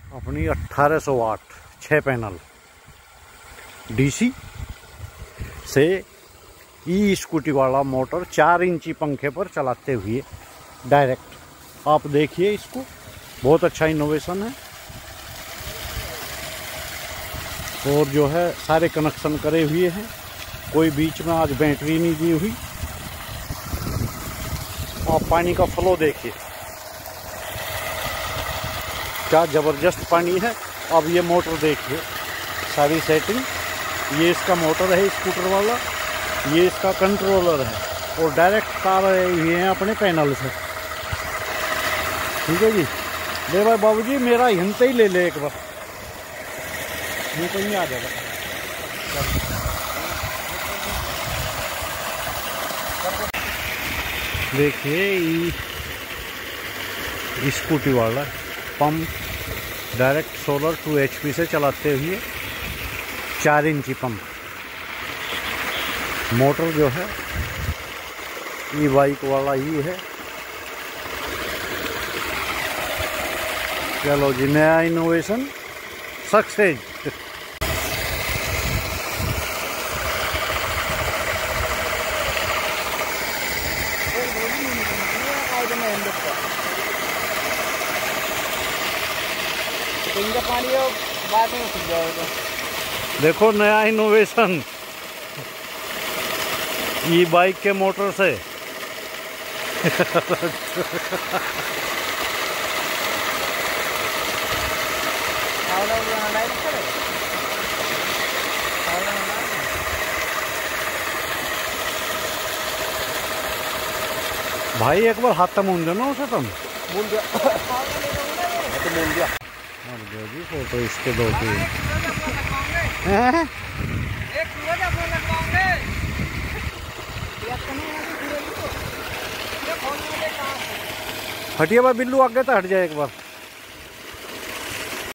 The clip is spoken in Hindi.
अपनी 1800 वाट 6 पैनल डीसी से ई स्कूटी वाला मोटर 4 इंची पंखे पर चलाते हुए डायरेक्ट आप देखिए इसको, बहुत अच्छा इनोवेशन है। और जो है सारे कनेक्शन करे हुए हैं, कोई बीच में आज बैटरी नहीं दी हुई। आप पानी का फ्लो देखिए क्या जबरदस्त पानी है। अब ये मोटर देखिए, सारी सेटिंग, ये इसका मोटर है स्कूटर वाला, ये इसका कंट्रोलर है और डायरेक्ट तार रहे हुए हैं अपने पैनल से। ठीक है जी, ले भाई बाबूजी मेरा हिंट ही ले ले एक बार, ये कहीं आ जाएगा। देखिए स्कूटी वाला पंप डायरेक्ट सोलर 2 HP से चलाते हुए 4 इंची पंप मोटर जो है ई बाइक वाला ही है। चलो जी, नया इनोवेशन सक्सेस। पानी बाद में सूख जाएगा। देखो नया इनोवेशन ई बाइक के मोटर से। भाई एक बार हाथ मूंद दो ना उसे, तुम मूंद दिया तो मूंद दिया। जी फोटो इसके 2-3 हटिया बा बिल्लू आगे तो हट जाए एक बार।